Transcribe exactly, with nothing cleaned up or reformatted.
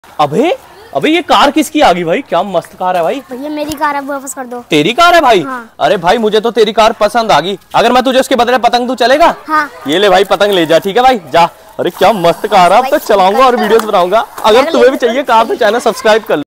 अबे अबे ये कार किसकी आ गई भाई? क्या मस्त कार है भाई। भैया मेरी कार है, वापस कर दो। तेरी कार है भाई? हाँ। अरे भाई मुझे तो तेरी कार पसंद आ गई। अगर मैं तुझे उसके बदले पतंग दूं चलेगा? हाँ। ये ले भाई पतंग ले जा, ठीक है भाई जा। अरे क्या मस्त कार है, अब तो चलाऊंगा और वीडियोस बनाऊंगा। अगर तुम्हें भी चाहिए कार तो चैनल सब्सक्राइब कर लो।